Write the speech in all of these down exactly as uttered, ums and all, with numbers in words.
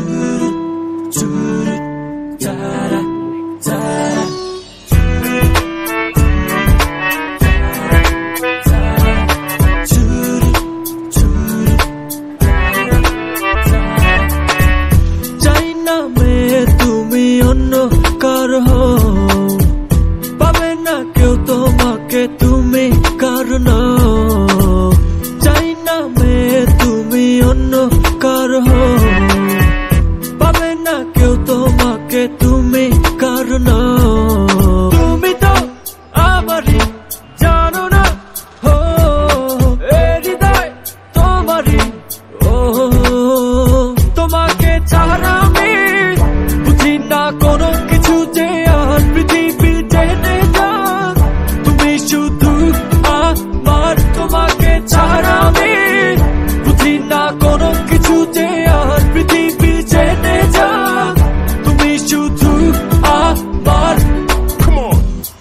পাবে না কেউ তোমাকে তুমি কারণ চাই না মেয়ে তুমি অন্য কার হো পাবে না কেউ তোমাকে তুমি কারণ তুমি তো আমারই জানো না হো এ হৃদয় তোমারই ও তোমাকে ছাড়া আমি বুঝি না কোনো কিছু যে আর পৃথিবী টেনে যাক তুমি শুধু আমার তোমাকে ছাড়া আমি বুঝি না কোনো কিছু যে আর পৃথিবী টেনে যাক তুমি শুধু আমার Come on.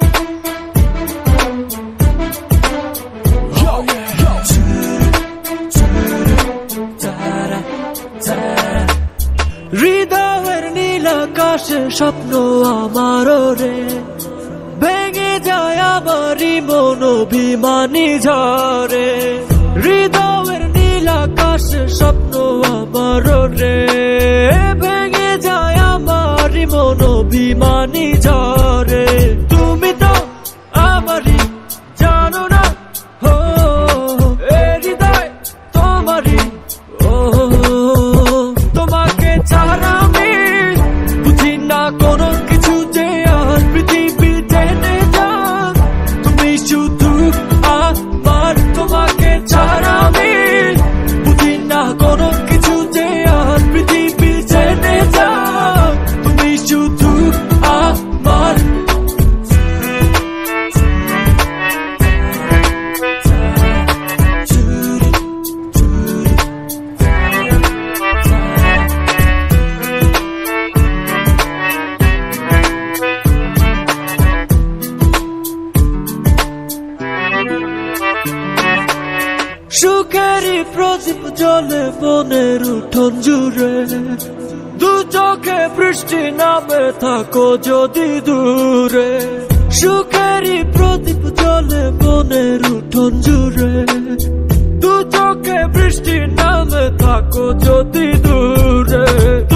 Yo, yo. হৃদয়ের নীল আকাশে স্বপ্ন আমারও রে ভেঙে যায় আমারই মন অভিমানী ঝরে হৃদয়ের নীল আকাশে স্বপ্ন আমারও রে ভেঙে যায় আমারই মন অভিমানী ঝরে তুমি তো আমারই জানো না হো এ হৃদয় তোমারই ও তোমাকে ছাড়া আমি বুঝি না কোনো কিছু যে আর পৃথিবী টেনে যাক তুমি শুধু আমার তোমাকে ছাড়া আমি বুঝি না কোনো কিছু যে আর পৃথিবী টেনে যাক তুমি শুধু আমার সুখেরই প্রদীপ জ্বলে বনের উঠোন জুড়ে দু চোখে বৃষ্টি নামে থাকো যদি দূরে সুখেরই প্রদীপ জ্বলে বনের উঠোন জুড়ে দু চোখে বৃষ্টি নামে থাকো যদি দূরে